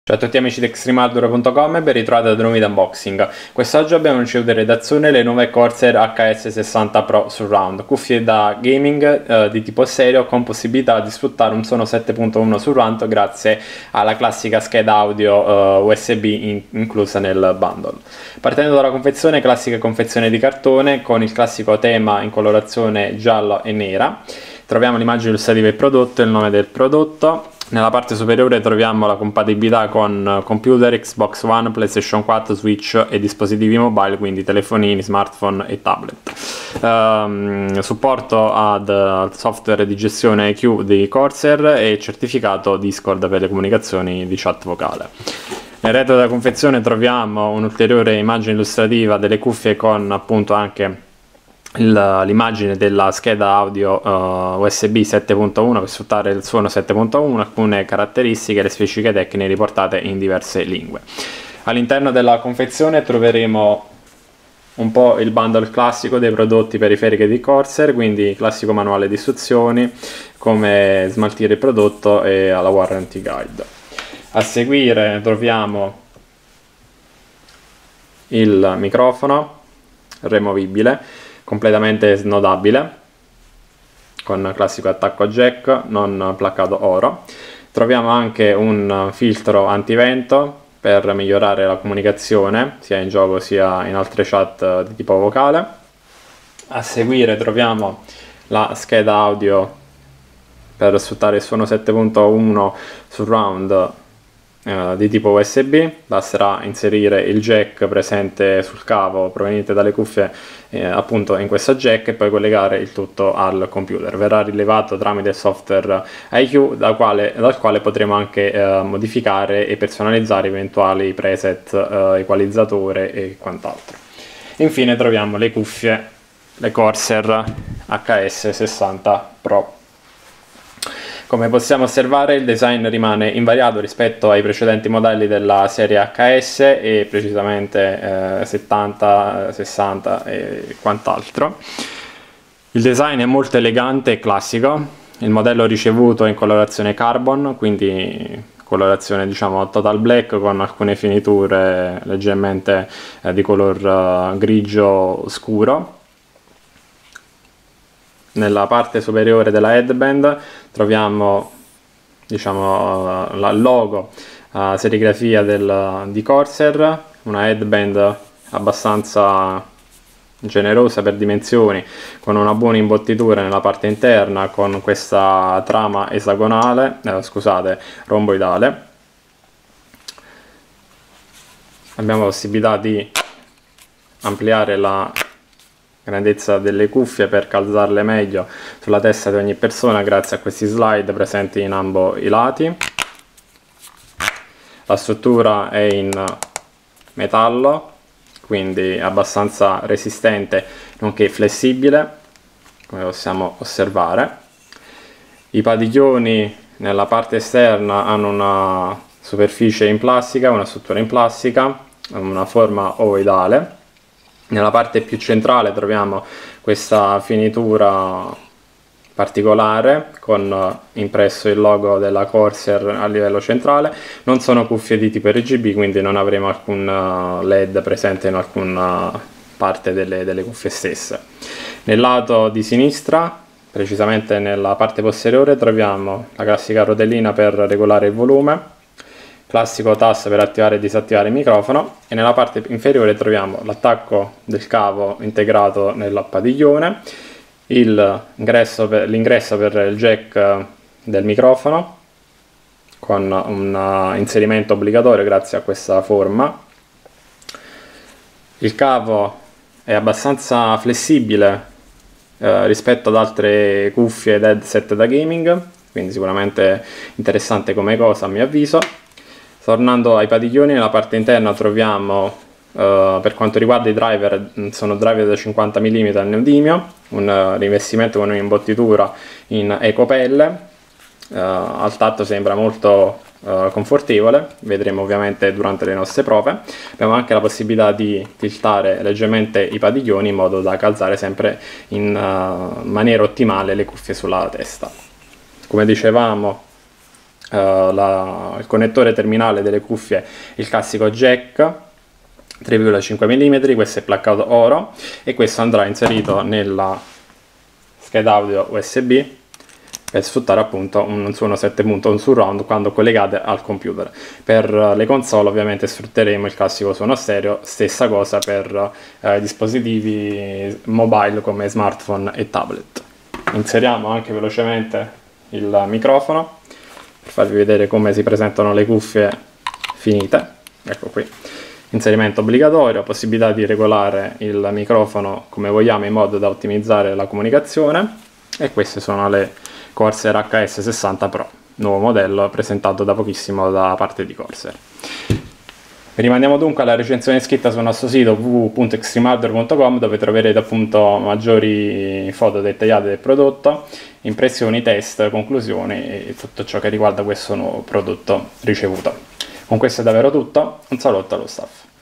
Ciao a tutti amici di extremehardware.com e ben ritrovati ad un nuovo video unboxing. Quest'oggi abbiamo ricevuto in redazione le nuove Corsair HS60 Pro Surround, cuffie da gaming di tipo stereo con possibilità di sfruttare un suono 7.1 surround grazie alla classica scheda audio USB inclusa nel bundle. Partendo dalla confezione, classica confezione di cartone con il classico tema in colorazione gialla e nera. Troviamo l'immagine illustrativa del prodotto e il nome del prodotto. Nella parte superiore troviamo la compatibilità con computer, Xbox One, PlayStation 4, Switch e dispositivi mobile, quindi telefonini, smartphone e tablet. Supporto ad software di gestione IQ di Corsair e certificato Discord per le comunicazioni di chat vocale. Nel retro della confezione troviamo un'ulteriore immagine illustrativa delle cuffie con appunto anche l'immagine della scheda audio USB 7.1 per sfruttare il suono 7.1, alcune caratteristiche e le specifiche tecniche riportate in diverse lingue. All'interno della confezione troveremo un po' il bundle classico dei prodotti periferiche di Corsair, quindi classico manuale di istruzioni, come smaltire il prodotto e alla warranty guide. A seguire troviamo il microfono removibile, completamente snodabile, con classico attacco a jack non placcato oro. Troviamo anche un filtro antivento per migliorare la comunicazione sia in gioco sia in altre chat di tipo vocale. A seguire troviamo la scheda audio per sfruttare il suono 7.1 surround di tipo USB. Basterà inserire il jack presente sul cavo proveniente dalle cuffie appunto in questo jack e poi collegare il tutto al computer. Verrà rilevato tramite il software IQ dal quale potremo anche modificare e personalizzare eventuali preset, equalizzatore e quant'altro. Infine troviamo le cuffie, le Corsair HS60 Pro. Come possiamo osservare, il design rimane invariato rispetto ai precedenti modelli della serie HS e precisamente 70, 60 e quant'altro. Il design è molto elegante e classico. Il modello ricevuto è in colorazione carbon, quindi colorazione diciamo total black con alcune finiture leggermente di color grigio scuro. Nella parte superiore della headband troviamo diciamo il logo, serigrafia di Corsair, una headband abbastanza generosa per dimensioni, con una buona imbottitura nella parte interna, con questa trama esagonale, romboidale. Abbiamo la possibilità di ampliare la grandezza delle cuffie per calzarle meglio sulla testa di ogni persona grazie a questi slide presenti in ambo i lati. La struttura è in metallo, quindi abbastanza resistente nonché flessibile, come possiamo osservare. I padiglioni nella parte esterna hanno una superficie in plastica, una struttura in plastica, una forma ovoidale. Nella parte più centrale troviamo questa finitura particolare con impresso il logo della Corsair a livello centrale. Non sono cuffie di tipo RGB, quindi non avremo alcun LED presente in alcuna parte delle cuffie stesse. Nel lato di sinistra, precisamente nella parte posteriore, troviamo la classica rotellina per regolare il volume, classico tasto per attivare e disattivare il microfono, e nella parte inferiore troviamo l'attacco del cavo integrato nel padiglione, l'ingresso per il jack del microfono con un inserimento obbligatorio grazie a questa forma. Il cavo è abbastanza flessibile rispetto ad altre cuffie ed headset da gaming, quindi sicuramente interessante come cosa a mio avviso. Tornando ai padiglioni, nella parte interna troviamo, per quanto riguarda i driver, sono driver da 50 mm al neodimio, un rivestimento con un'imbottitura in ecopelle, al tatto sembra molto confortevole, vedremo ovviamente durante le nostre prove. Abbiamo anche la possibilità di tiltare leggermente i padiglioni in modo da calzare sempre in maniera ottimale le cuffie sulla testa. Come dicevamo, il connettore terminale delle cuffie, il classico jack 3,5 mm, questo è placcato oro e questo andrà inserito nella scheda audio USB per sfruttare appunto un suono 7 punto, un surround quando collegate al computer. Per le console ovviamente sfrutteremo il classico suono stereo, stessa cosa per dispositivi mobile come smartphone e tablet. Inseriamo anche velocemente il microfono per farvi vedere come si presentano le cuffie finite. Ecco qui, inserimento obbligatorio, possibilità di regolare il microfono come vogliamo in modo da ottimizzare la comunicazione, e queste sono le Corsair HS60 Pro, nuovo modello presentato da pochissimo da parte di Corsair. Rimandiamo dunque alla recensione scritta sul nostro sito www.extremehardware.com, dove troverete appunto maggiori foto dettagliate del prodotto, impressioni, test, conclusioni e tutto ciò che riguarda questo nuovo prodotto ricevuto. Con questo è davvero tutto, un saluto allo staff.